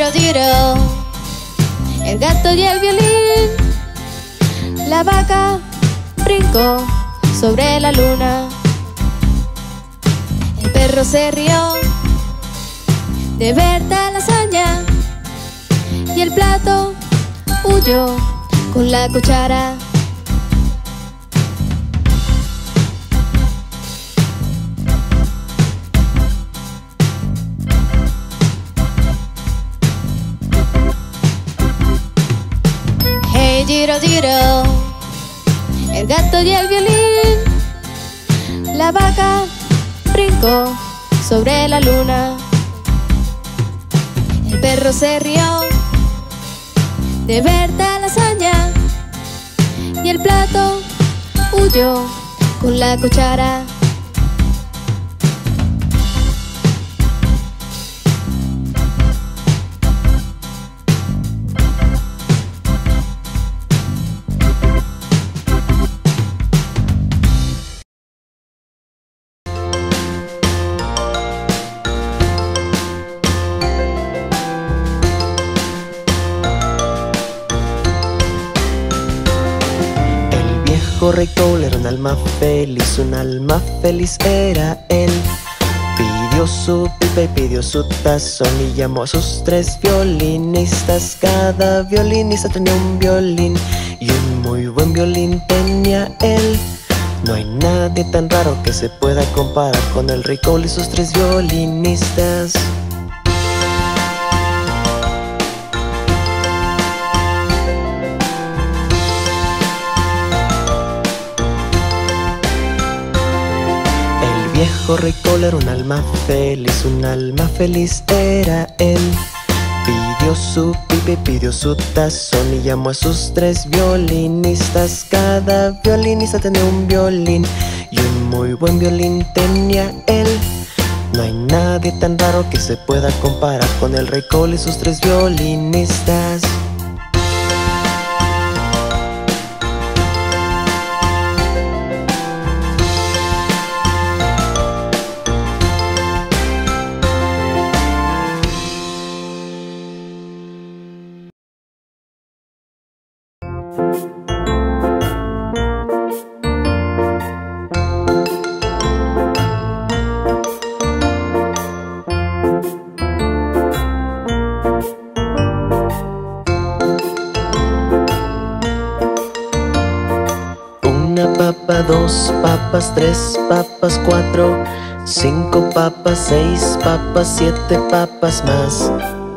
giro, giro, el gato y el violín. La vaca brincó sobre la luna. El perro se rió de ver tal hazaña y el plato huyó con la cuchara. Hey, giro, giro, el gato y el violín. La vaca brincó sobre la luna. El perro se rió de ver tal hazaña y el plato huyó con la cuchara. Rey Cole era un alma feliz era él. Pidió su pipa y pidió su tazón y llamó a sus 3 violinistas. Cada violinista tenía un violín y un muy buen violín tenía él. No hay nadie tan raro que se pueda comparar con el Rey Cole y sus 3 violinistas. Viejo Rey Cole era un alma feliz era él. Pidió su pipa y pidió su tazón y llamó a sus 3 violinistas. Cada violinista tenía un violín y un muy buen violín tenía él. No hay nadie tan raro que se pueda comparar con el Rey Cole y sus 3 violinistas. Papa, 2 papas, 3 papas, 4, 5 papas, 6 papas, 7 papas más.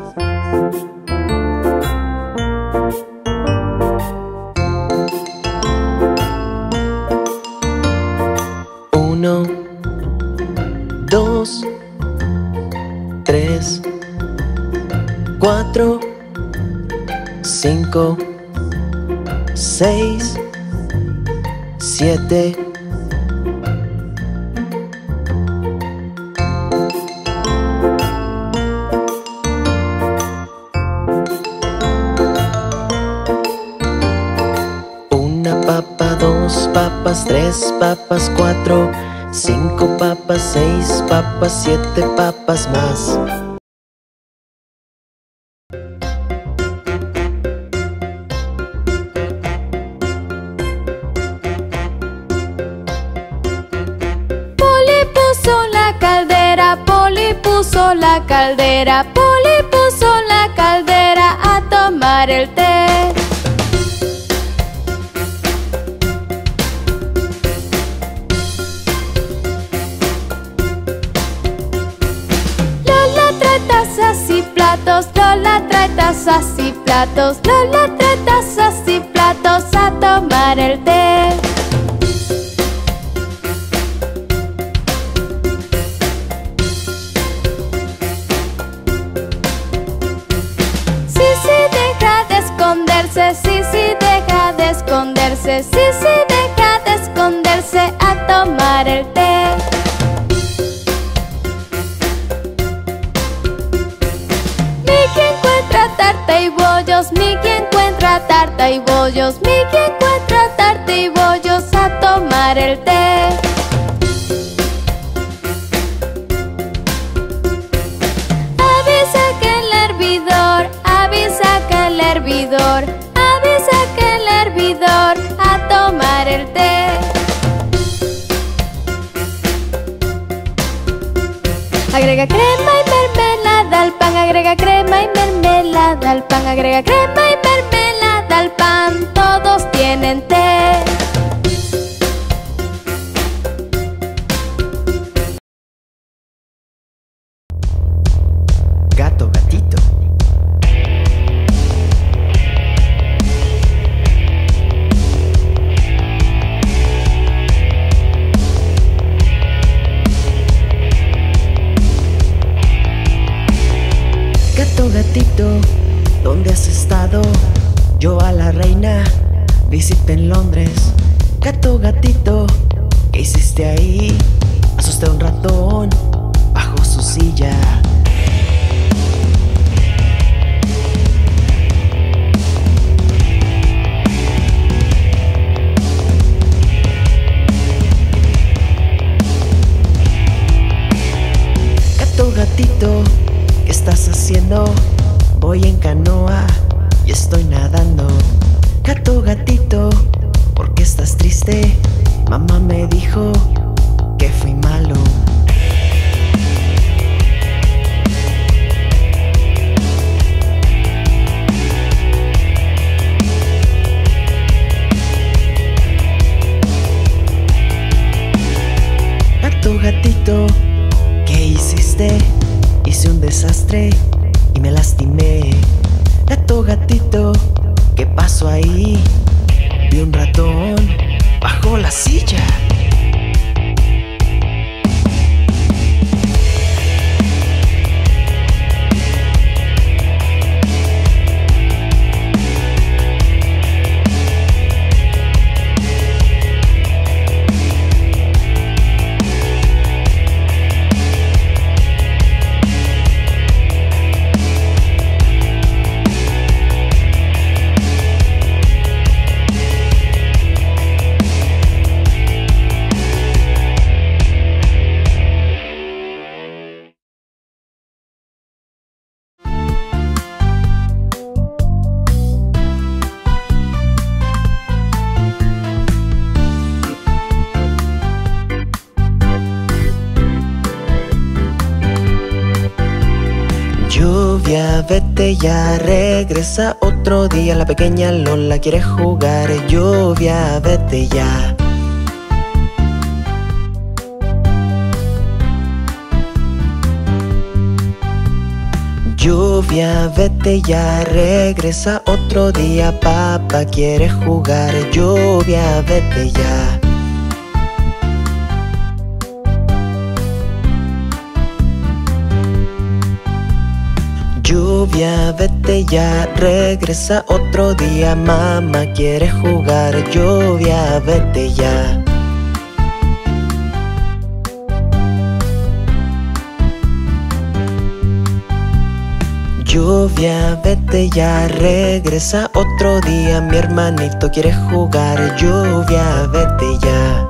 Uno, 2, 3, 4, 5, 6, 7. Una papa, 2 papas, 3 papas, 4, 5 papas, 6 papas, 7 papas más. Polly puso la caldera a tomar el té. Lola trae tazas y platos, Lola trae tazas y platos, Lola trae tazas y platos a tomar el té. Sisi deja de esconderse, Sisi deja de esconderse a tomar el té. Mickey encuentra tarta y bollos, Mickey encuentra tarta y bollos, Mickey encuentra tarta y bollos a tomar el té. Avisa que el hervidor hervidor. Avisa que el hervidor a tomar el té. Agrega crema y mermelada al pan, agrega crema y mermelada al pan, agrega crema y mermelada al pan, todos tienen té. Gato, gatito. Gato, gatito, ¿dónde has estado? Yo a la reina visité en Londres. Gato, gatito, ¿qué hiciste ahí? Asusté a un ratón bajo su silla. Gato, gatito, ¿qué estás haciendo? Voy en canoa y estoy nadando. Gato, gatito, ¿por qué estás triste? Mamá me dijo que fui malo. Gato, gatito, ¿qué hiciste? Hice un desastre y me lastimé. Gato, gatito, ¿qué pasó ahí? Vi un ratón bajo la silla. Lluvia, vete ya, regresa otro día. La pequeña Lola quiere jugar. Lluvia, vete ya. Lluvia, vete ya, regresa otro día. Papá quiere jugar. Lluvia, vete ya. Lluvia, vete ya, regresa otro día. Mamá quiere jugar. Lluvia, vete ya. Lluvia, vete ya, regresa otro día. Mi hermanito quiere jugar. Lluvia, vete ya.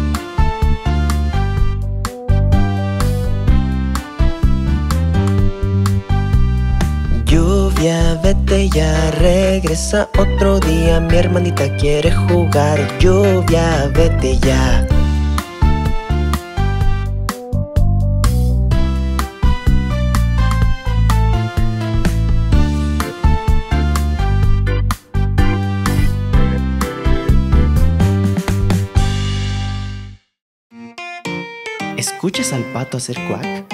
Lluvia, vete ya, regresa otro día. Mi hermanita quiere jugar. Lluvia, vete ya. ¿Escuchas al pato hacer cuac?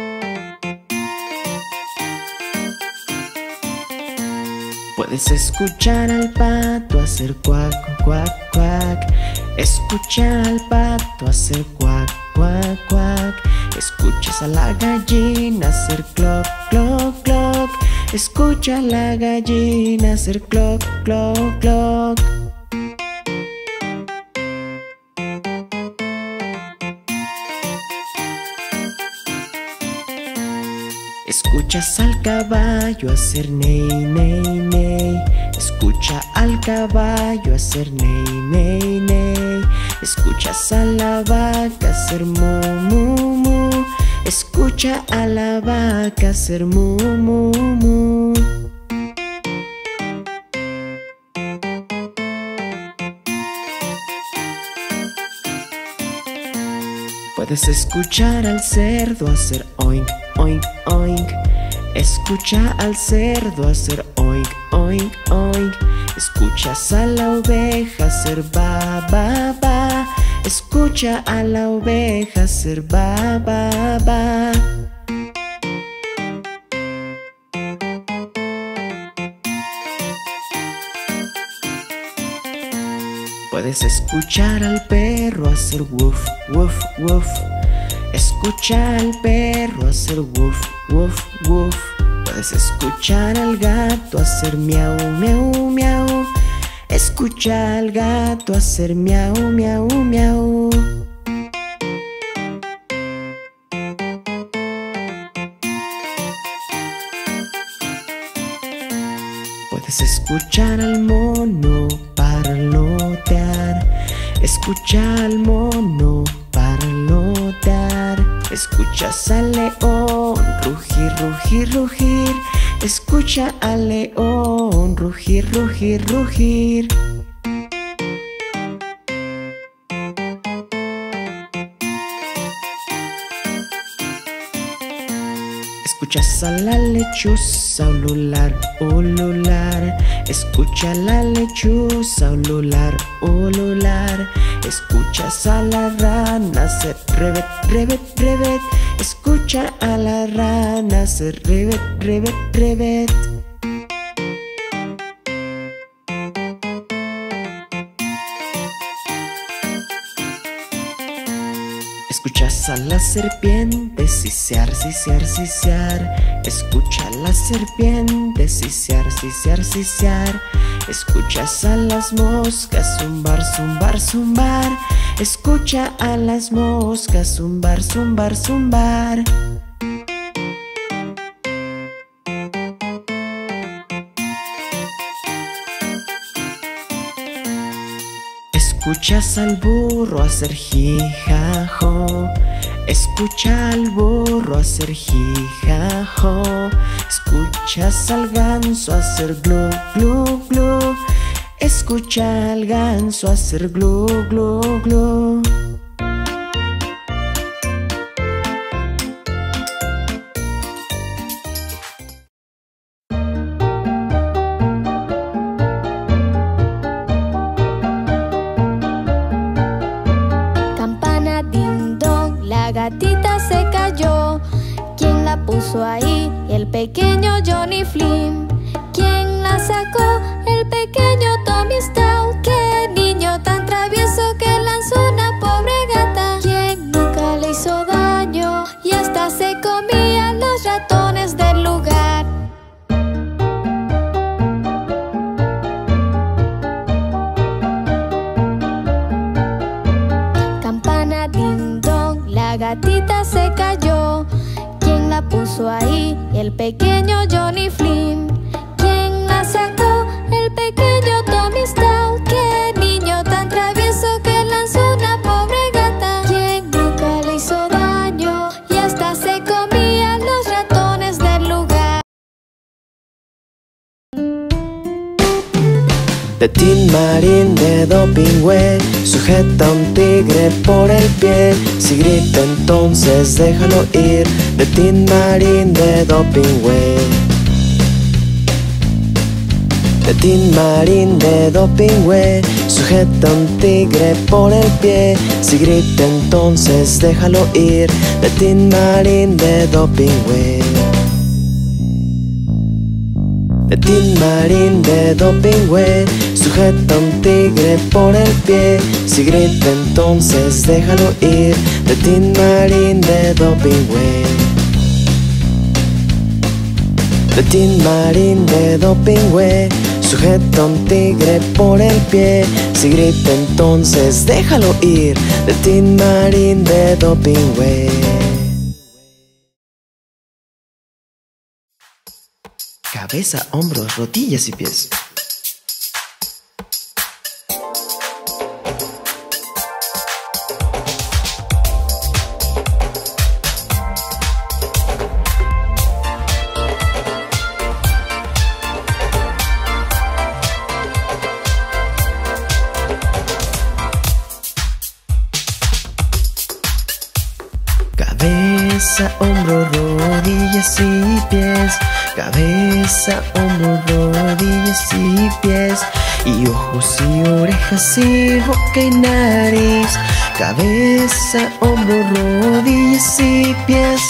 Puedes escuchar al pato hacer cuac, cuac, cuac. Escucha al pato hacer cuac, cuac, cuac. Escuchas a la gallina hacer cloc, cloc, cloc. Escucha a la gallina hacer cloc, cloc, cloc. Escuchas al caballo hacer ney, ney, ney. Escucha al caballo hacer ney, ney, ney. Escuchas a la vaca hacer mu, mu, mu. Escucha a la vaca hacer mu, mu, mu. Puedes escuchar al cerdo hacer oink, oink, oink. Escucha al cerdo hacer oink, oink, oink. Escuchas a la oveja hacer ba, ba, ba. Escucha a la oveja hacer ba, ba, ba. Puedes escuchar al perro hacer woof, woof, woof. Escucha al perro hacer woof, woof, woof. Puedes escuchar al gato hacer miau, miau, miau. Escucha al gato hacer miau, miau, miau. Puedes escuchar al mono parlotear. Escucha al mono parlotear. Escuchas al león rugir, rugir, rugir. Escucha al león rugir, rugir, rugir. Escuchas a la lechuza ulular, ulular. Escucha a la lechuza ulular, ulular. Escuchas a la rana hacer rebet, rebet, rebet. Escucha a la rana hacer rebet, rebet, rebet. Escuchas a la serpiente sisear, sisear, sisear. Escucha a la serpiente sisear, sisear, sisear. Escuchas a las moscas zumbar, zumbar, zumbar. Escucha a las moscas zumbar, zumbar, zumbar. Escuchas al burro hacer jijajo. Escucha al burro hacer jijajo. Escuchas al ganso hacer glu, glu, glu. Escucha al ganso hacer glu, glu, glu. Campana ding dong, la gatita se cayó. ¿Quién la puso ahí? El pequeño Johnny Flynn. ¿Quién la sacó? El pequeño Tommy Stout. ¡Qué niño tan travieso que lanzó una pobre gata! ¿Quién nunca le hizo daño? Y hasta se comía los ratones del lugar. Campana ding dong, la gatita se cayó. ¿Quién la puso ahí? El pequeño Johnny Flynn. ¿Quién la sacó? El pequeño Tommy Stout. ¡Qué niño tan travieso que lanzó una pobre gata! ¿Quién nunca le hizo daño? Y hasta se comía los ratones del lugar. De Tin Marín de Dopingüe sujeta a un tigre por el pie. Si grita entonces déjalo ir. De Tin Marín de Dopingüe. De Tin Marín de Dopingüe sujeta a un tigre por el pie. Si grita entonces déjalo ir. De Tin Marín de Dopingüe. De Tin Marín de Dopingüe sujeta a un tigre por el pie. Si grita entonces déjalo ir. De Tin Marín de Dopingüe. De Tin Marín de Dopingüe sujeta a un tigre por el pie. Si grita entonces déjalo ir. De Tin Marín de Dopingüe. Cabeza, hombros, rodillas y pies. Cabeza, hombro, rodillas y pies. Cabeza, hombro, rodillas y pies. Y ojos y orejas y boca y nariz. Cabeza, hombro, rodillas y pies.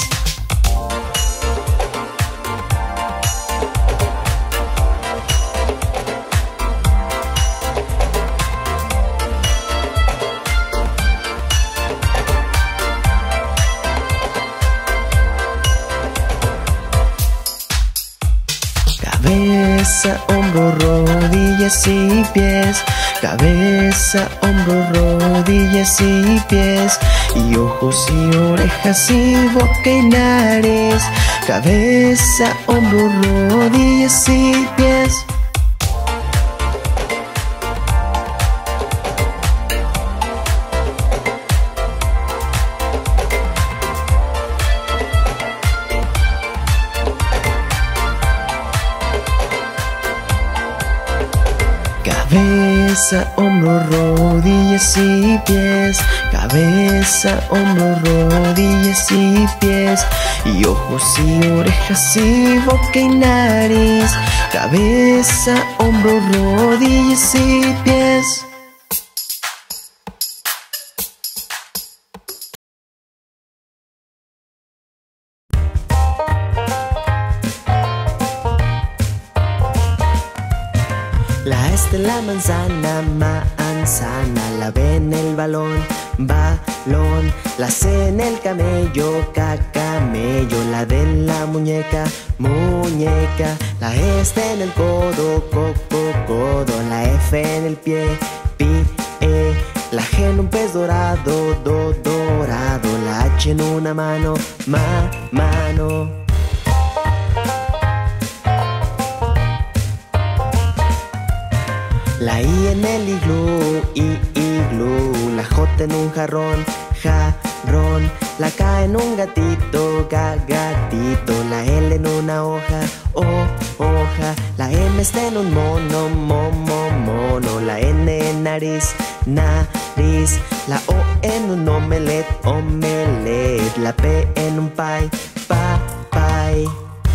Cabeza, hombro, rodillas y pies. Cabeza, hombro, rodillas y pies. Y ojos y orejas y boca y nariz. Cabeza, hombro, rodillas y pies. Cabeza, hombro, rodillas y pies. Cabeza, hombro, rodillas y pies. Y ojos y orejas y boca y nariz. Cabeza, hombro, rodillas y pies. La S de la manzana, manzana. La B en el balón, balón. La C en el camello, camello. La D en la muñeca, muñeca. La E está en el codo, codo. La F en el pie, pie. La G en un pez dorado, dorado. La H en una mano, mano. La I en el iglú, iglú. La J en un jarrón, jarrón. La K en un gatito, gatito. La L en una hoja, hoja. La M está en un mono, mono. La N en nariz, nariz. La O en un omelette, omelette. La P en un pie, pie.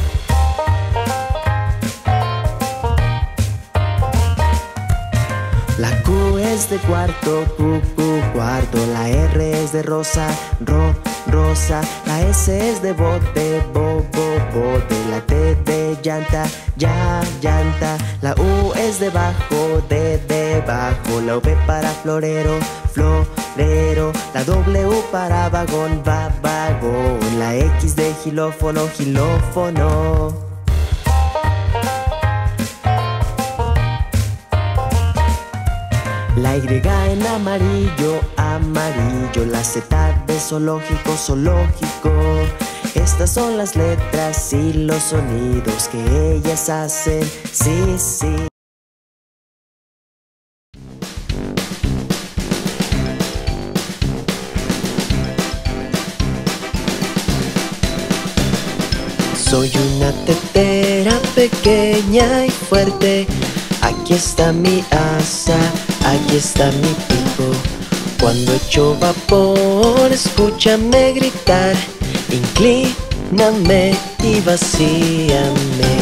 La Q es de cuarto, cuarto. La R es de rosa, rosa. La S es de bote, bote. La T de llanta, llanta. La U es de bajo, debajo. La V para florero, florero. La W para vagón, vagón. La X de xilófono, xilófono. La Y en amarillo, amarillo. La Z de zoológico, zoológico. Estas son las letras y los sonidos que ellas hacen, sí, sí. Soy una tetera pequeña y fuerte. Aquí está mi asa, aquí está mi pico. Cuando echo vapor, escúchame gritar. Inclíname y vacíame.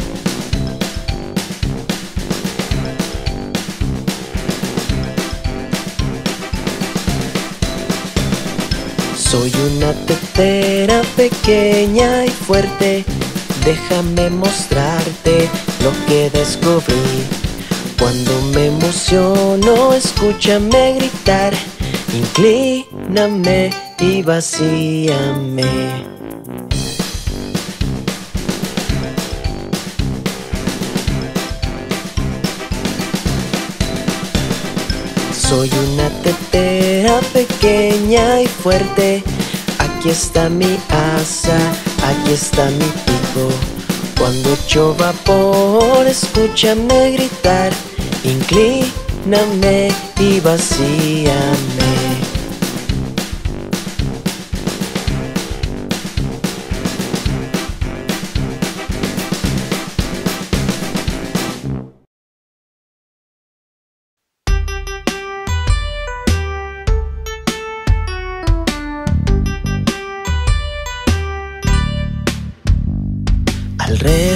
Soy una tetera pequeña y fuerte. Déjame mostrarte lo que descubrí. Cuando me emociono, escúchame gritar. Inclíname y vacíame. Soy una tetera pequeña y fuerte. Aquí está mi asa, aquí está mi pico. Cuando echo vapor, escúchame gritar. Inclíname y vacíame.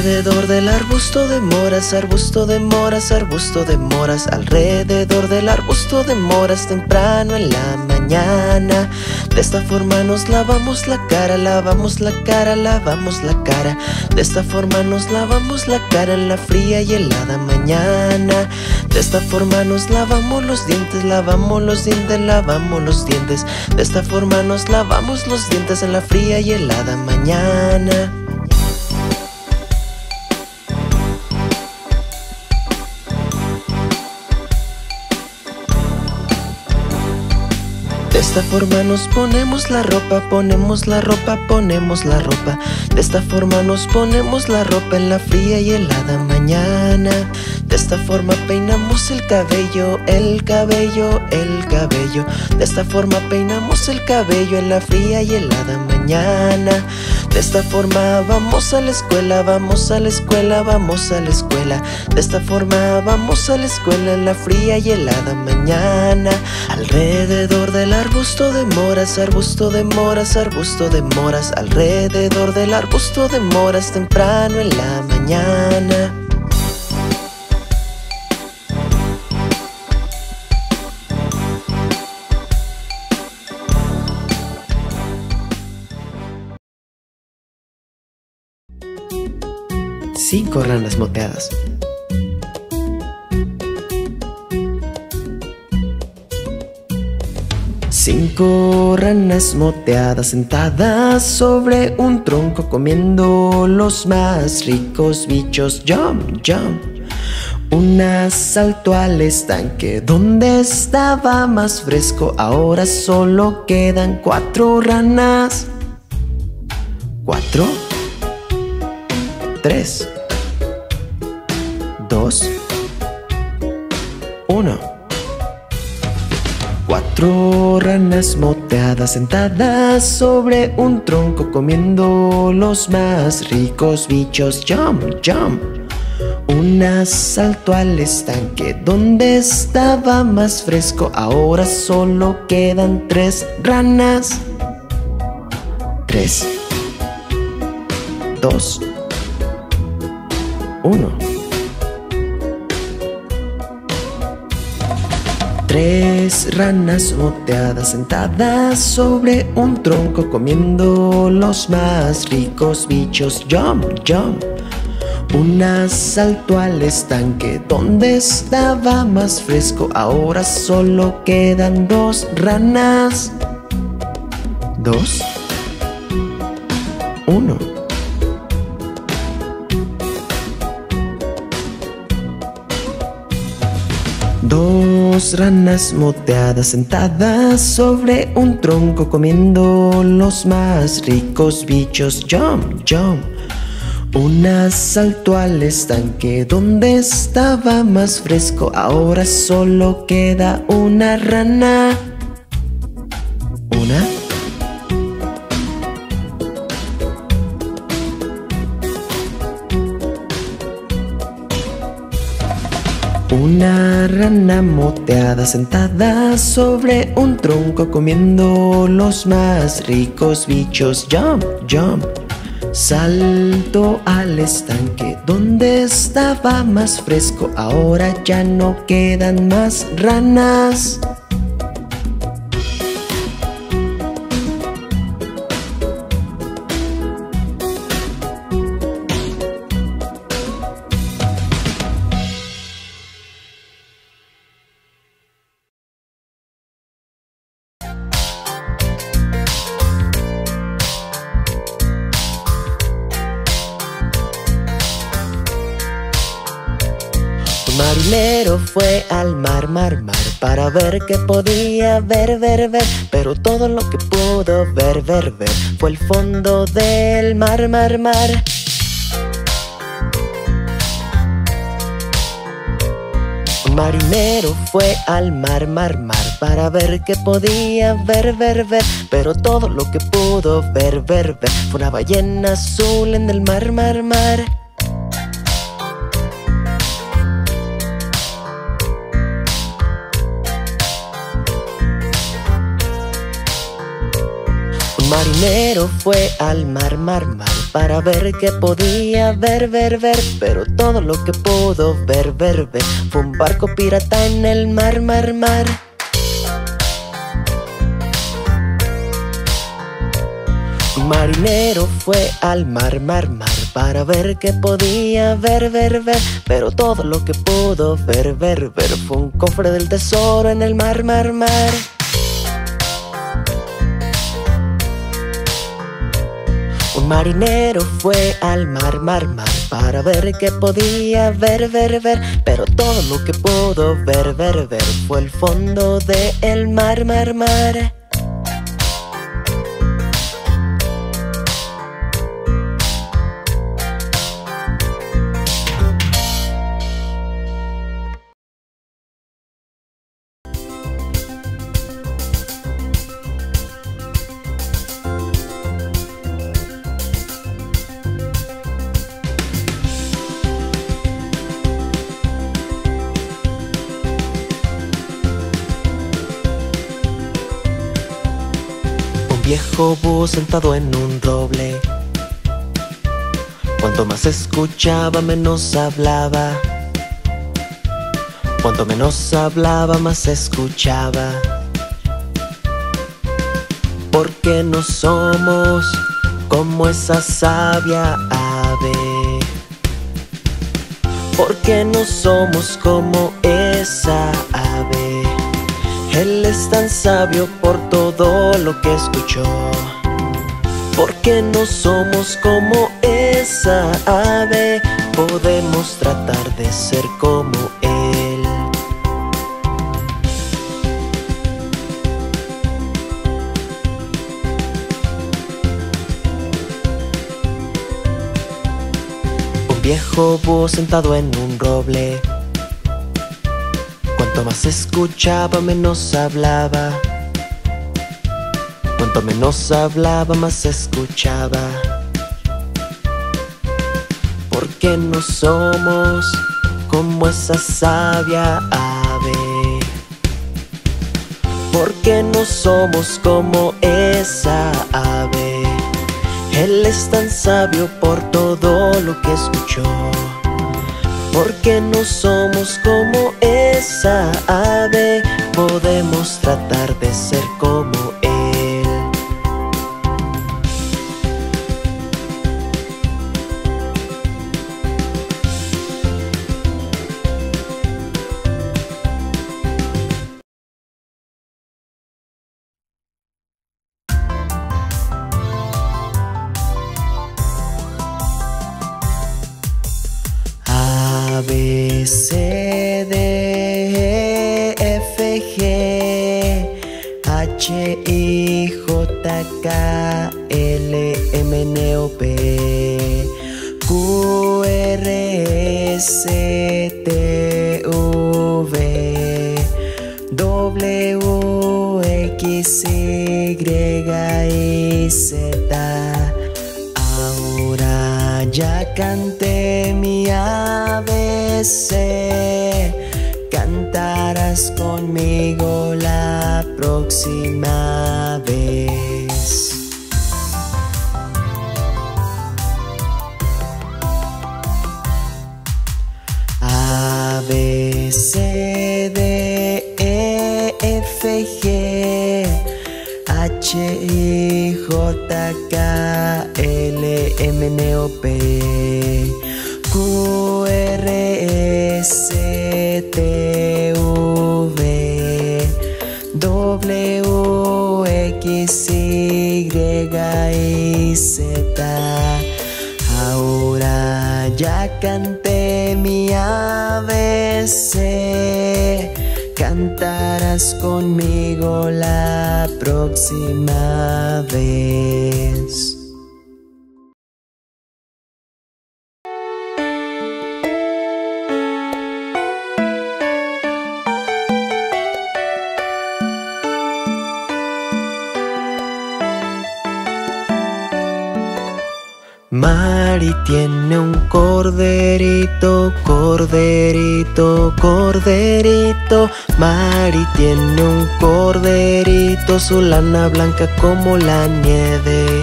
Alrededor del arbusto de moras, arbusto de moras, arbusto de moras. Alrededor del arbusto de moras, temprano en la mañana. De esta forma nos lavamos la cara, lavamos la cara, lavamos la cara. De esta forma nos lavamos la cara en la fría y helada mañana. De esta forma nos lavamos los dientes, lavamos los dientes, lavamos los dientes. De esta forma nos lavamos los dientes en la fría y helada mañana. De esta forma nos ponemos la ropa, ponemos la ropa, ponemos la ropa. De esta forma nos ponemos la ropa en la fría y helada mañana. De esta forma peinamos el cabello, el cabello, el cabello. De esta forma peinamos el cabello en la fría y helada mañana. De esta forma vamos a la escuela, vamos a la escuela, vamos a la escuela. De esta forma vamos a la escuela en la fría y helada mañana. Alrededor del arbusto de moras, arbusto de moras, arbusto de moras. Alrededor del arbusto de moras, temprano en la mañana. Cinco ranas moteadas. Cinco ranas moteadas sentadas sobre un tronco comiendo los más ricos bichos. Jump, jump. Una saltó al estanque donde estaba más fresco. Ahora solo quedan cuatro ranas. Cuatro, tres, dos, uno. Cuatro ranas moteadas sentadas sobre un tronco comiendo los más ricos bichos. Jump, jump. Una saltó al estanque donde estaba más fresco. Ahora solo quedan tres ranas. Tres, dos, uno. Tres ranas moteadas sentadas sobre un tronco comiendo los más ricos bichos. Jump, jump. Una saltó al estanque donde estaba más fresco. Ahora solo quedan dos ranas. Dos, uno. Dos ranas moteadas sentadas sobre un tronco comiendo los más ricos bichos. Jump, jump. Una saltó al estanque donde estaba más fresco. Ahora solo queda una rana. Una, una rana moteada sentada sobre un tronco comiendo los más ricos bichos. Jump, jump. Saltó al estanque donde estaba más fresco. Ahora ya no quedan más ranas. Un marinero fue al mar, mar, mar, para ver qué podía ver, ver, ver. Pero todo lo que pudo ver, ver, ver fue el fondo del mar, mar, mar. Un marinero fue al mar, mar, mar, para ver qué podía ver, ver, ver. Pero todo lo que pudo ver, ver, ver fue una ballena azul en el mar, mar, mar. Un marinero fue al mar, mar, mar, para ver qué podía ver, ver, ver. Pero todo lo que pudo ver, ver, ver, fue un barco pirata en el mar, mar, mar. Un marinero fue al mar, mar, mar, para ver qué podía ver, ver, ver. Pero todo lo que pudo ver, ver, ver, fue un cofre del tesoro en el mar, mar, mar. Un marinero fue al mar, mar, mar, para ver qué podía ver, ver, ver. Pero todo lo que pudo ver, ver, ver, fue el fondo del mar, mar, mar. Viejo búho sentado en un roble. Cuanto más escuchaba, menos hablaba. Cuanto menos hablaba, más escuchaba. Porque no somos como esa sabia ave. Porque no somos como esa ave. Él es tan sabio por todo lo que escuchó. Porque no somos como esa ave, podemos tratar de ser como él. Un viejo búho sentado en un roble. Cuanto más escuchaba, menos hablaba. Cuanto menos hablaba, más escuchaba. Porque no somos como esa sabia ave. Porque no somos como esa ave. Él es tan sabio por todo lo que escuchó. Porque no somos como esa ave, podemos tratar de ser como él. A, B, C, D, E, F, G, H, I, J, K, L, M, N, O, P, Q, R, S, T, V, W, X, Y, Z. Ahora ya canté mi ABC, cantarás conmigo la próxima vez. A, B, C, D, E, F, G, H, I, J, K, L, M, N, O, P, Q, R, S, T, V, W, X, Y, Z. Ahora ya canté mi ABC, cantarás conmigo la próxima vez. Mari tiene un corderito, corderito, corderito. Mari tiene un corderito, su lana blanca como la nieve.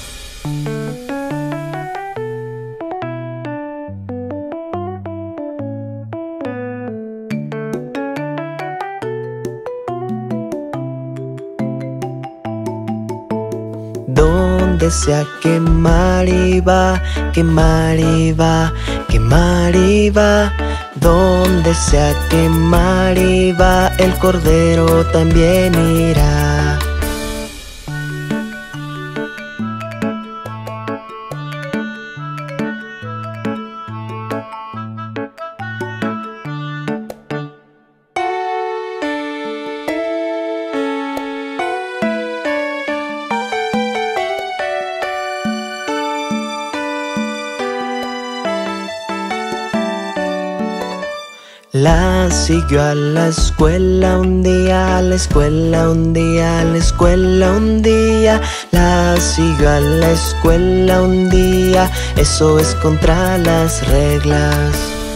Donde sea que Mari va, que Mari va, que Mari va. Donde sea que Mari va, el cordero también irá. La siguió a la escuela un día, a la escuela un día, a la escuela un día. La siguió a la escuela un día, eso es contra las reglas.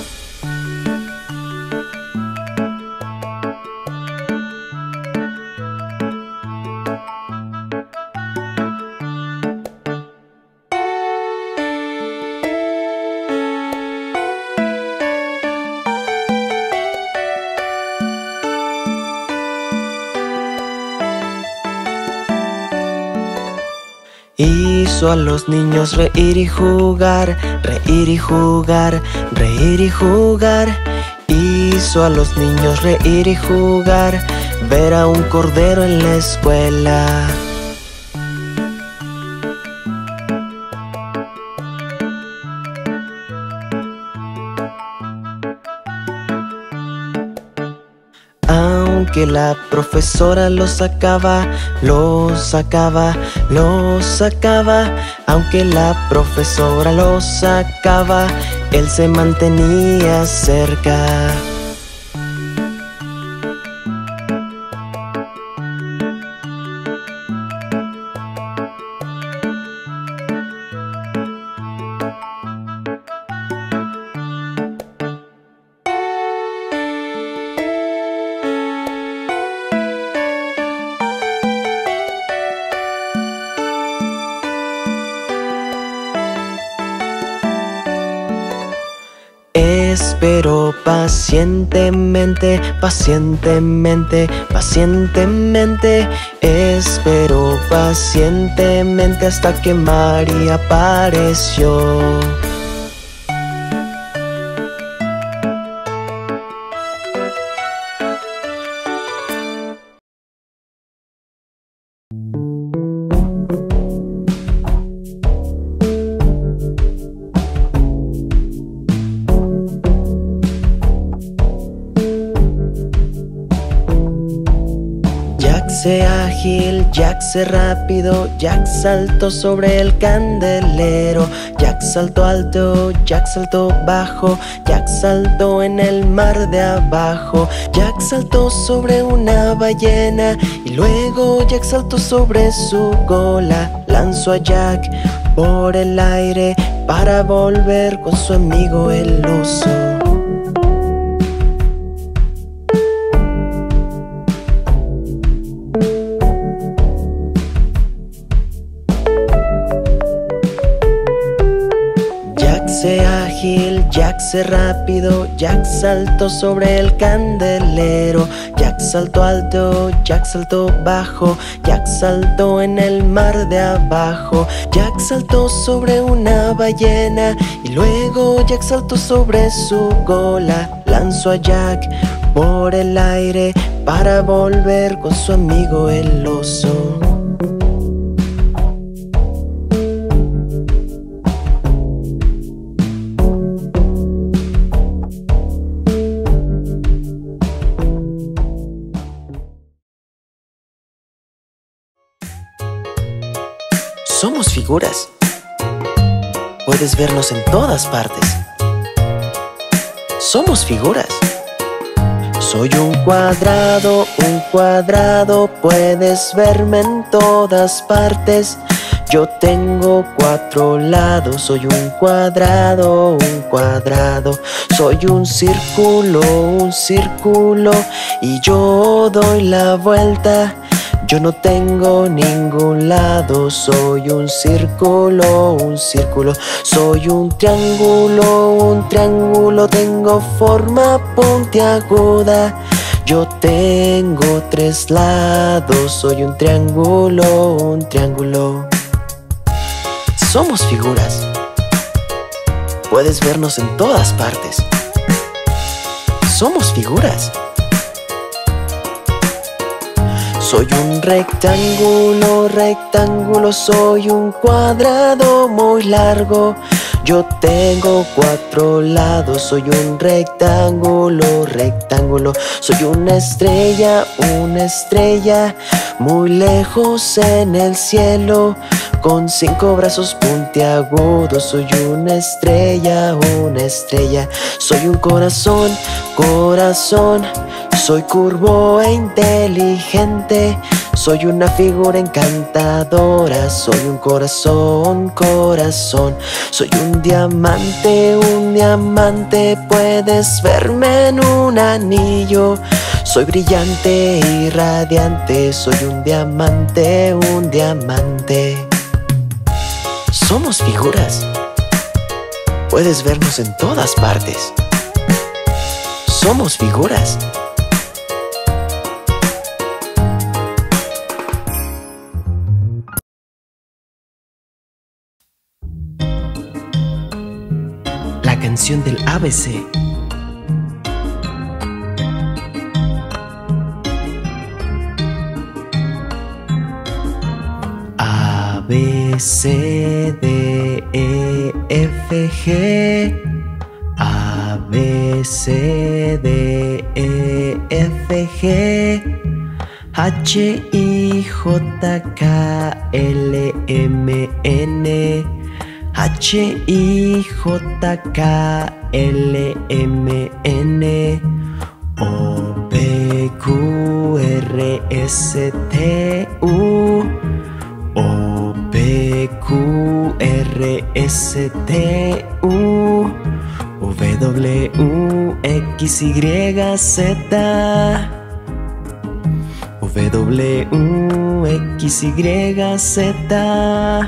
Hizo a los niños reír y jugar, reír y jugar, reír y jugar. Hizo a los niños reír y jugar, ver a un cordero en la escuela. Aunque la profesora lo sacaba, lo sacaba, lo sacaba. Aunque la profesora lo sacaba, él se mantenía cerca. Esperó pacientemente, pacientemente, pacientemente. Esperó pacientemente hasta que Mari apareció. Jack ágil, Jack rápido, Jack saltó sobre el candelero. Jack saltó alto, Jack saltó bajo, Jack saltó en el mar de abajo. Jack saltó sobre una ballena y luego Jack saltó sobre su cola. Lanzó a Jack por el aire para volver con su amigo el oso. Ágil, Jack rápido, Jack saltó sobre el candelero. Jack saltó alto, Jack saltó bajo, Jack saltó en el mar de abajo. Jack saltó sobre una ballena y luego Jack saltó sobre su cola. Lanzó a Jack por el aire para volver con su amigo el oso. Somos figuras. Puedes vernos en todas partes. Somos figuras. Soy un cuadrado, puedes verme en todas partes. Yo tengo 4 lados, soy un cuadrado, un cuadrado. Soy un círculo, y yo doy la vuelta. Yo no tengo ningún lado, soy un círculo, un círculo. Soy un triángulo, tengo forma puntiaguda. Yo tengo 3 lados, soy un triángulo, un triángulo. Somos figuras. Puedes vernos en todas partes. Somos figuras. Soy un rectángulo, soy un cuadrado muy largo. Yo tengo 4 lados, soy un rectángulo. Soy una estrella, muy lejos en el cielo, con 5 brazos puntiagudos. Soy una estrella. Soy un corazón, soy curvo e inteligente. Soy una figura encantadora, soy un corazón. Soy un diamante, puedes verme en un anillo. Soy brillante y radiante, soy un diamante. Somos figuras. Puedes vernos en todas partes. Somos figuras. La canción del ABC. A, B, C, D, E, F, G. A, B, C, D, E, F, G. H, I, J, K, L, M, N. H, I, J, K, L, M, N. O, P, Q, R, S, T, U. O, P, Q, R, S, T, U. W, X, Y, Z. W, X, Y, Z.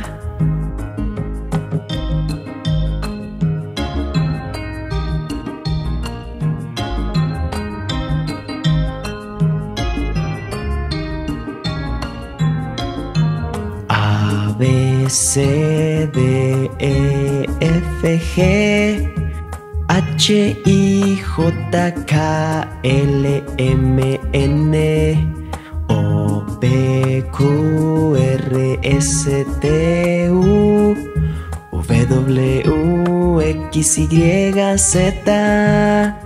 A, B, C, D, E, F, G. H, I, J, K, L, M, N. O, P, Q, R, S, T, U. W, X, Y, Z.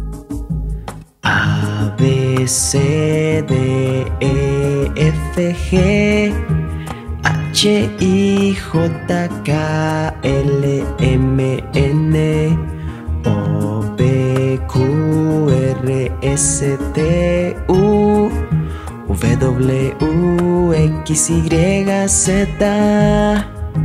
A, B, C, D, E, F, G. H, I, J, K, L, M, N. O, P, Q, R, S, T, U. W, X, Y, Z.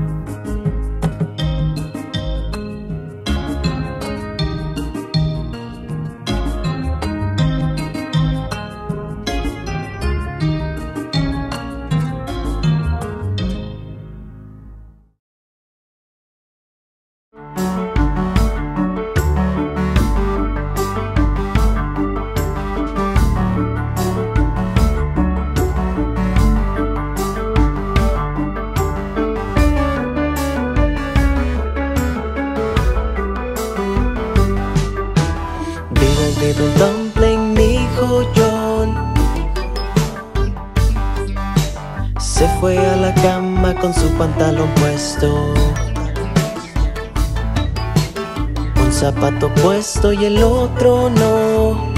Diddle Dumpling, dijo John. Se fue a la cama con su pantalón puesto, un zapato puesto y el otro no.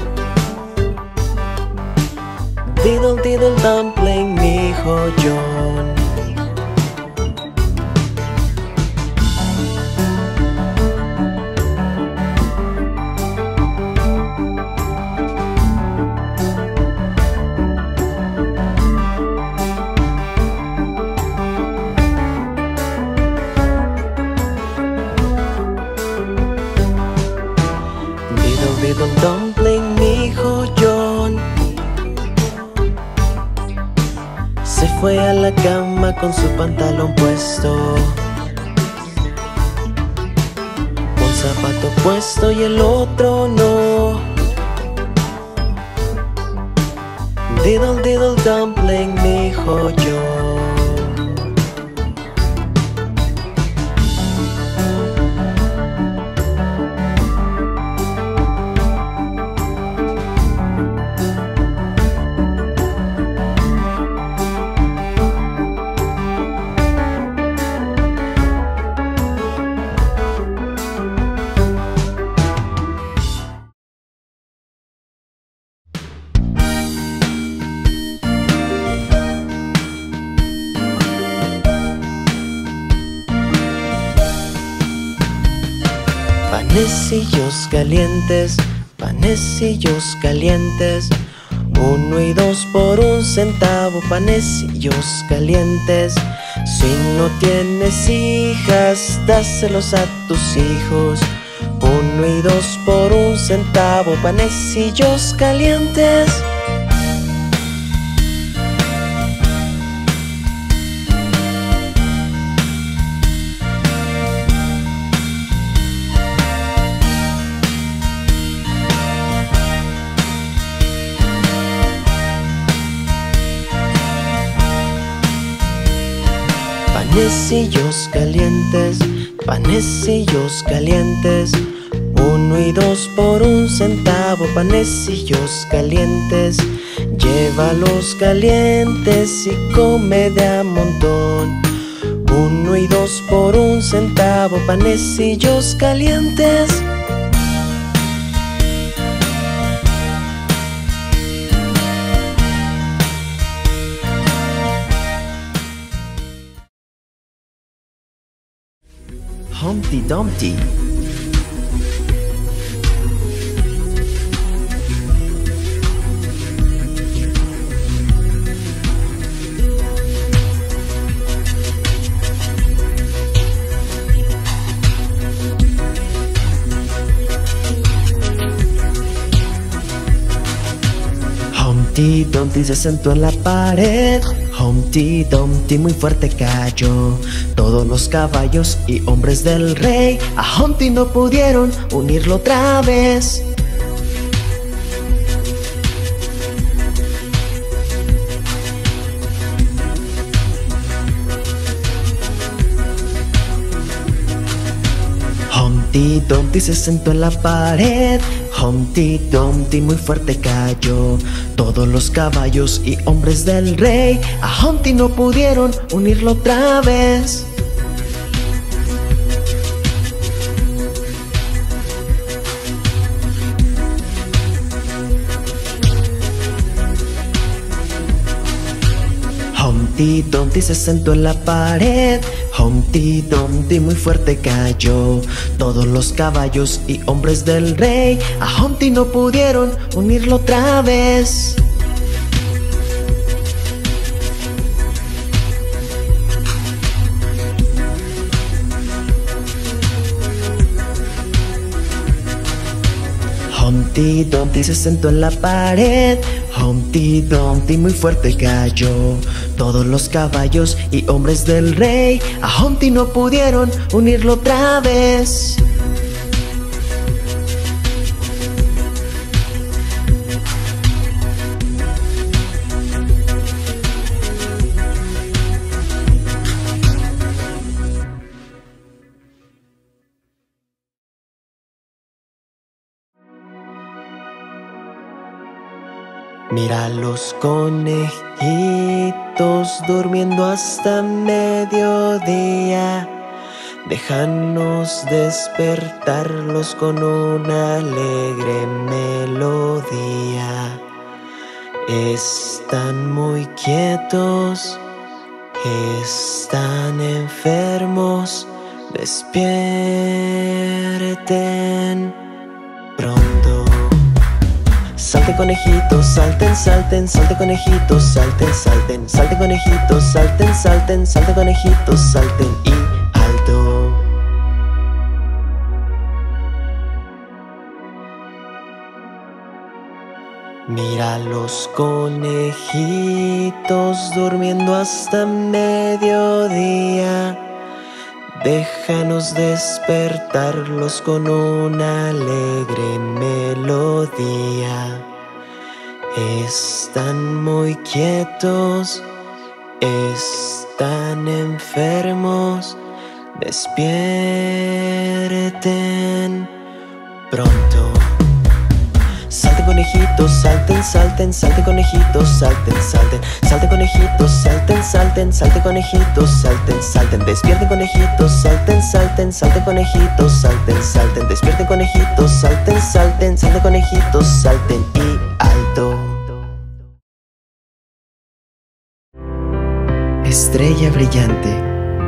Diddle Diddle Dumpling, dijo John. fue a la cama con su pantalón puesto, un zapato puesto y el otro no. Diddle diddle dumpling, dijo yo. Panecillos calientes, panecillos calientes, 1 y 2 por 1 centavo, panecillos calientes. Si no tienes hijas, dáselos a tus hijos, 1 y 2 por 1 centavo, panecillos calientes. Panecillos calientes, panecillos calientes, 1 y 2 por 1 centavo, panecillos calientes. Llévalos calientes y come de a montón, 1 y 2 por 1 centavo, panecillos calientes. Humpty Dumpty. Humpty Dumpty se sentó en la pared. Humpty Dumpty muy fuerte cayó. Todos los caballos y hombres del rey a Humpty no pudieron unirlo otra vez. Humpty Dumpty se sentó en la pared. Humpty Dumpty muy fuerte cayó. Todos los caballos y hombres del rey a Humpty no pudieron unirlo otra vez. Humpty Dumpty se sentó en la pared. Humpty Dumpty muy fuerte cayó. Todos los caballos y hombres del rey a Humpty no pudieron unirlo otra vez. Humpty Dumpty se sentó en la pared. Humpty Dumpty muy fuerte cayó. Todos los caballos y hombres del rey a Humpty no pudieron unirlo otra vez. Mira los conejitos durmiendo hasta mediodía. Déjanos despertarlos con una alegre melodía. Están muy quietos, están enfermos. Despierten pronto. Salten conejitos, salten, salten, salten conejitos, salten, salten, salten conejitos, salten, salten, salten conejitos, salten y alto. Mira los conejitos durmiendo hasta mediodía. Déjanos despertarlos con una alegre melodía. Están muy quietos, están enfermos. Despierten pronto. Salten conejitos, salten, salten, salten conejitos, salten, salten. Salten conejitos, salten, salten, salten conejitos, salten, salten. Despierten conejitos, salten, salten, salten conejitos, salten, salten. Despierten conejitos, salten, salten, salten conejitos, salten y alto. Estrella brillante.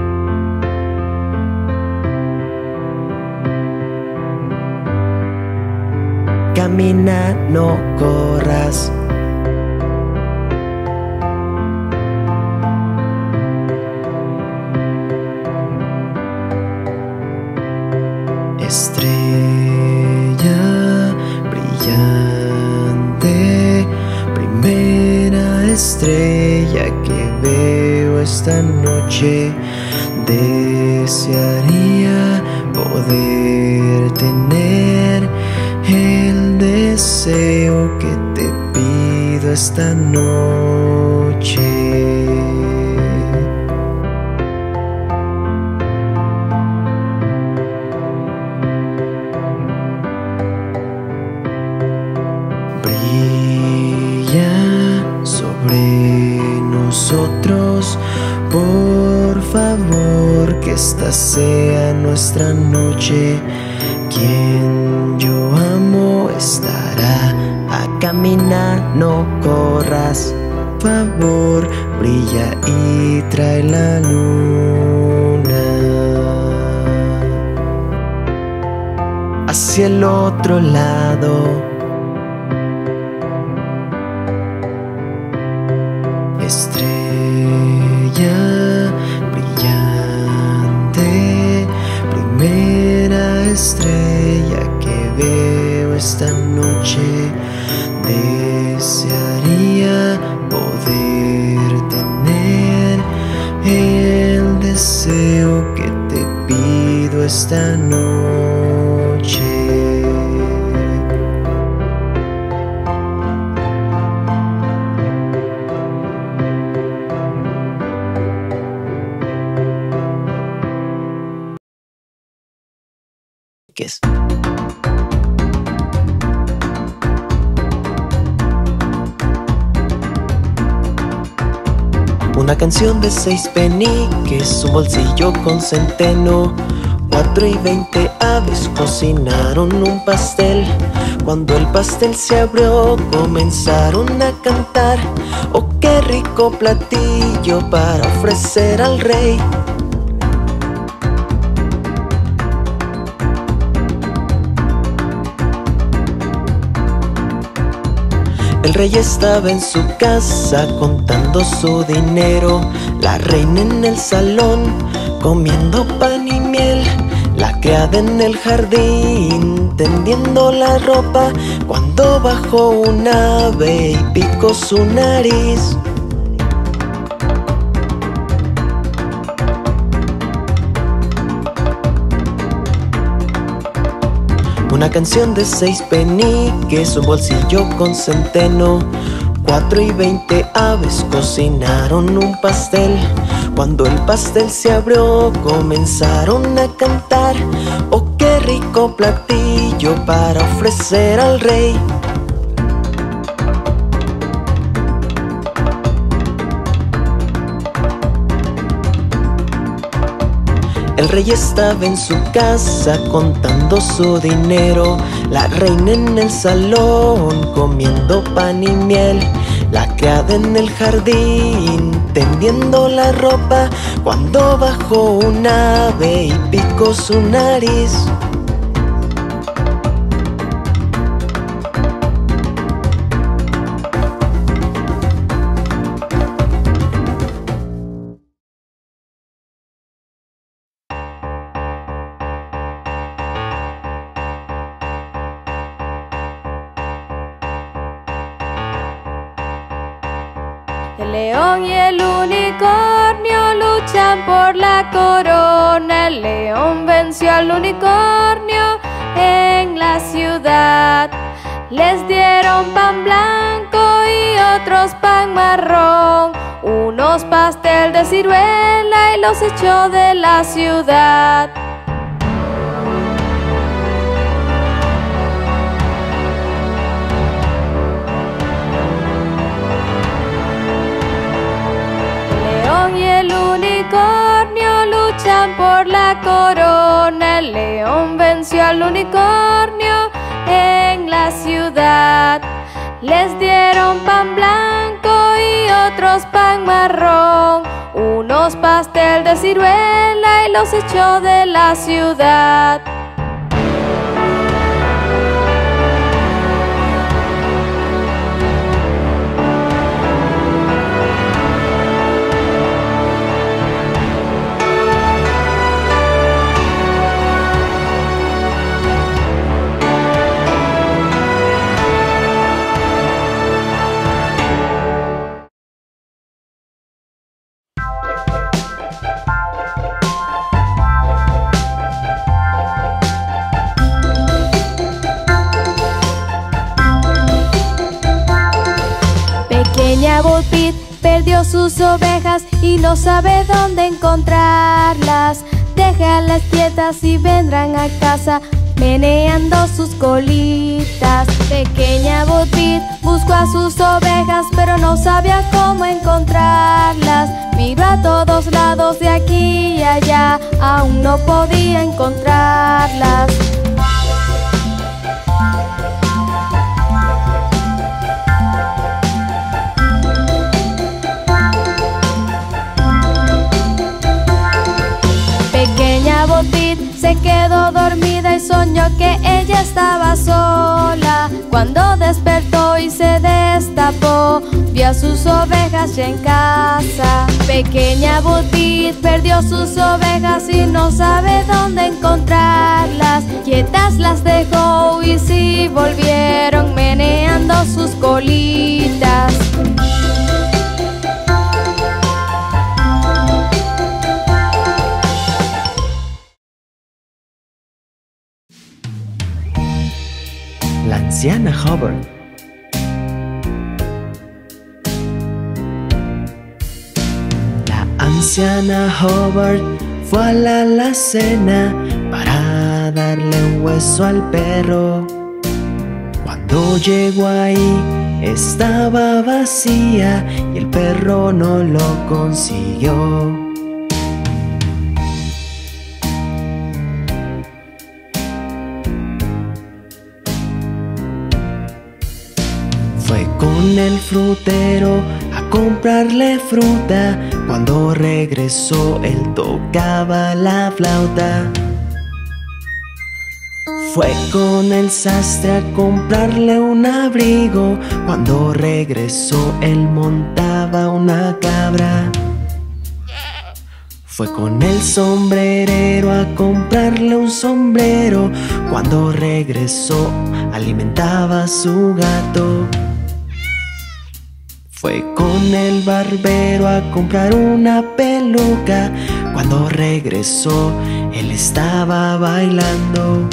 Camina, no corras. Estrella brillante, primera estrella que veo esta noche. Desearía poder tener el deseo que te pido esta noche. Brilla sobre nosotros, por favor, que esta sea nuestra noche. Quien yo amo estará a caminar, no corras. Por favor, brilla y trae la luna hacia el otro lado. Estrella brillante, primera estrella que veo esta noche. Desearía poder tener el deseo que te pido esta noche. Una canción de 6 peniques, un bolsillo con centeno. 4 y 20 aves cocinaron un pastel. Cuando el pastel se abrió, comenzaron a cantar. Oh, qué rico platillo para ofrecer al rey. El rey estaba en su casa contando su dinero. La reina en el salón comiendo pan y miel. La criada en el jardín tendiendo la ropa. Cuando bajó un ave y picó su nariz. Una canción de 6 peniques, un bolsillo con centeno. 4 y 20 aves cocinaron un pastel. Cuando el pastel se abrió, comenzaron a cantar. Oh, qué rico platillo para ofrecer al rey. El rey estaba en su casa contando su dinero. La reina en el salón comiendo pan y miel. La criada en el jardín tendiendo la ropa. Cuando bajó un ave y picó su nariz. león y el unicornio luchan por la corona. El león venció al unicornio en la ciudad. Les dieron pan blanco y otros pan marrón, unos pastel de ciruela y los echó de la ciudad. Y el unicornio luchan por la corona. El león venció al unicornio en la ciudad. Les dieron pan blanco y otros pan marrón, unos pastel de ciruela y los echó de la ciudad. Pequeña Bo Peep perdió sus ovejas y no sabe dónde encontrarlas. Déjalas quietas y vendrán a casa meneando sus colitas. Pequeña Bo Peep buscó a sus ovejas pero no sabía cómo encontrarlas. Miró a todos lados de aquí y allá, aún no podía encontrarlas. Pequeña Bo Peep se quedó dormida y soñó que ella estaba sola. Cuando despertó y se destapó, vio a sus ovejas ya en casa. Pequeña Bo Peep perdió sus ovejas y no sabe dónde encontrarlas. Quietas las dejó y sí volvieron meneando sus colitas. La anciana Hubbard. La anciana Hubbard fue a la alacena para darle un hueso al perro. Cuando llegó ahí estaba vacía y el perro no lo consiguió. Fue con el frutero a comprarle fruta. Cuando regresó él tocaba la flauta. Fue con el sastre a comprarle un abrigo. Cuando regresó él montaba una cabra. Fue con el sombrerero a comprarle un sombrero. Cuando regresó alimentaba a su gato. Fue con el barbero a comprar una peluca. Cuando regresó, él estaba bailando.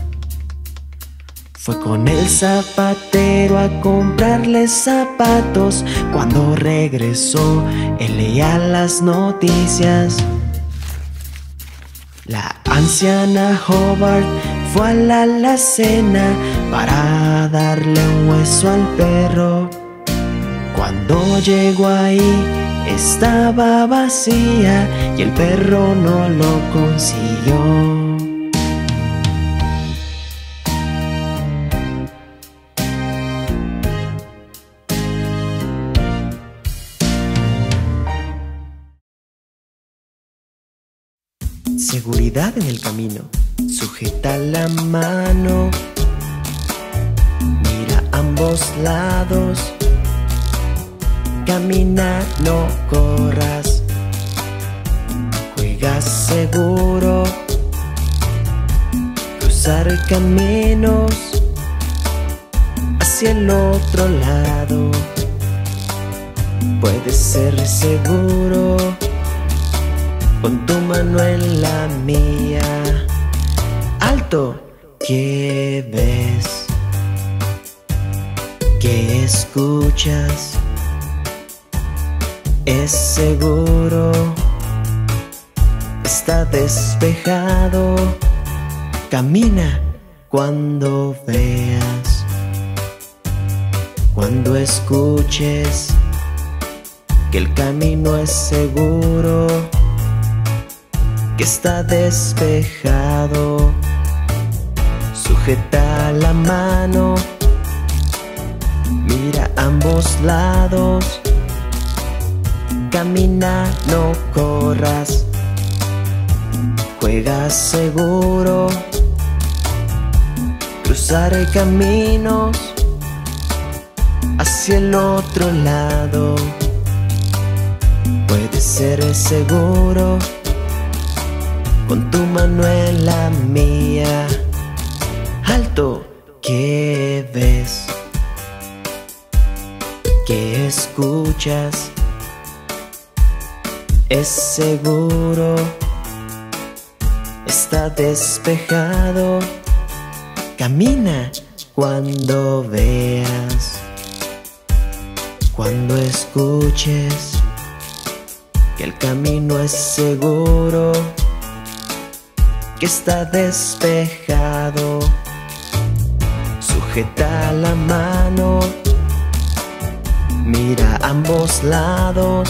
Fue con el zapatero a comprarle zapatos. Cuando regresó, él leía las noticias. La anciana Hubbard fue a la alacena para darle un hueso al perro. Cuando llegó ahí estaba vacía y el perro no lo consiguió. Seguridad en el camino. Sujeta la mano. Mira a ambos lados. Camina, no corras. Juega seguro. Cruzar caminos hacia el otro lado. Puedes ser seguro, pon tu mano en la mía. ¡Alto! ¿Qué ves? ¿Qué escuchas? Es seguro, está despejado. Camina cuando veas, cuando escuches que el camino es seguro, que está despejado. Sujeta la mano, mira a ambos lados. Camina, no corras, juega seguro. Cruzaré caminos hacia el otro lado. Puedes ser seguro, con tu mano en la mía. ¡Alto! ¿Qué ves? ¿Qué escuchas? Es seguro, está despejado. Camina cuando veas, cuando escuches que el camino es seguro, que está despejado. Sujeta la mano, mira a ambos lados.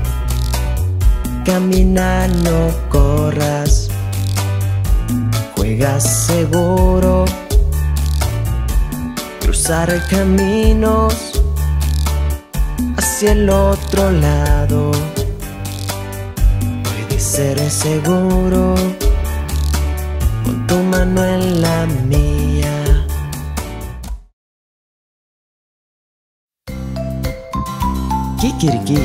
Camina, no corras, juega seguro. Cruzar caminos hacia el otro lado. Puedes ser seguro, con tu mano en la mía. Kikiriki.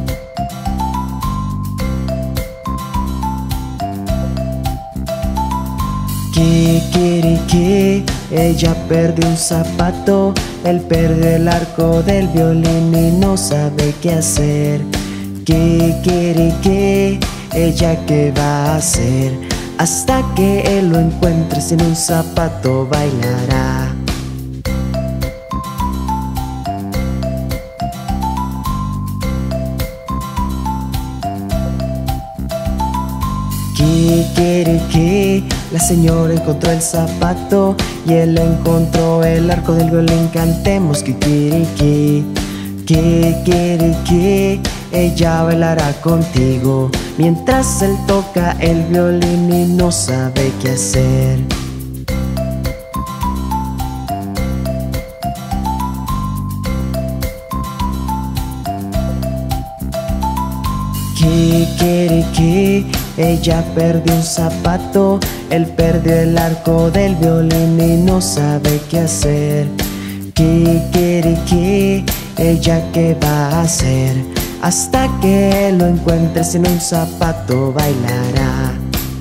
Kikiriki, ella perdió un zapato, él perdió el arco del violín y no sabe qué hacer. Kikiriki, ella qué va a hacer, hasta que él lo encuentre, sin un zapato bailará. Kikiriki, la señora encontró el zapato y él encontró el arco del violín. Cantemos kikiriki. Kikiriki, ella bailará contigo mientras él toca el violín y no sabe qué hacer. Kikiriki, ella perdió un zapato, él perdió el arco del violín y no sabe qué hacer. Kikiriki, ella qué va a hacer, hasta que él lo encuentre, sin un zapato bailará.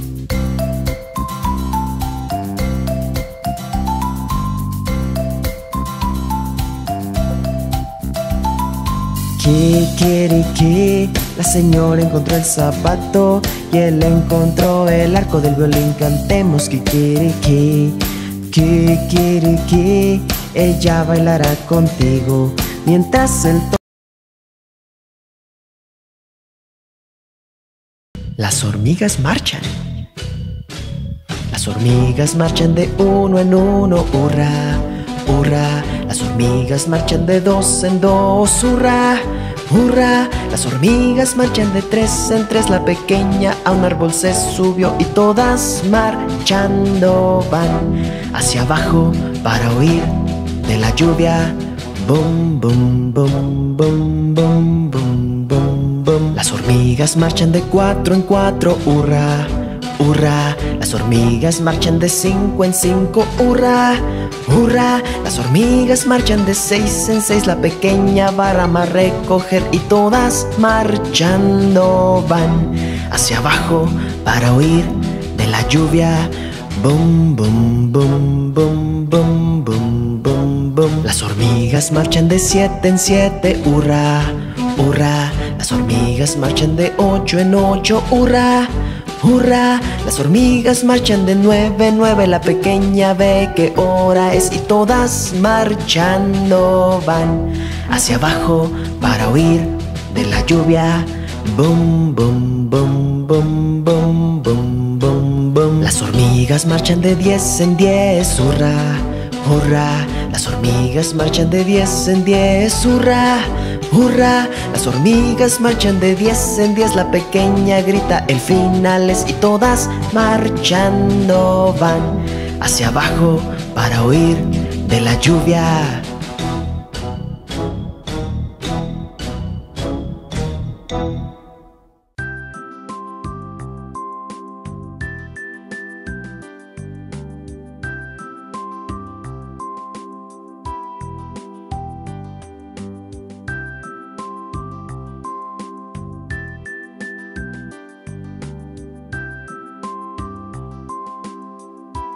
Kikiriki, la señora encontró el zapato y él encontró el arco del violín. Cantemos kikiriki. Kikiriki, ella bailará contigo mientras él toca. Las hormigas marchan. Las hormigas marchan de uno en uno, hurra, hurra. Las hormigas marchan de dos en dos, hurra, hurra. Las hormigas marchan de tres en tres. La pequeña a un árbol se subió y todas marchando van hacia abajo para huir de la lluvia. Bum, bum, bum, bum, bum, bum, bum, bum. Las hormigas marchan de cuatro en cuatro, hurra, hurra. Las hormigas marchan de cinco en cinco, hurra, hurra. Las hormigas marchan de seis en seis. La pequeña va a rama a recoger y todas marchando van hacia abajo para huir de la lluvia. Bum, bum, bum, bum, bum, bum, bum, bum. Las hormigas marchan de siete en siete, hurra, hurra. Las hormigas marchan de 8 en 8, hurra, hurra. Las hormigas marchan de 9 en 9. La pequeña ve qué hora es y todas marchando van hacia abajo para huir de la lluvia. Bum, bum, bum, bum, bum, bum, bum, bum. Las hormigas marchan de 10 en 10, hurra, hurra. Las hormigas marchan de 10 en 10, hurra, hurra. Las hormigas marchan de 10 en 10. La pequeña grita el final es y todas marchando van hacia abajo para huir de la lluvia.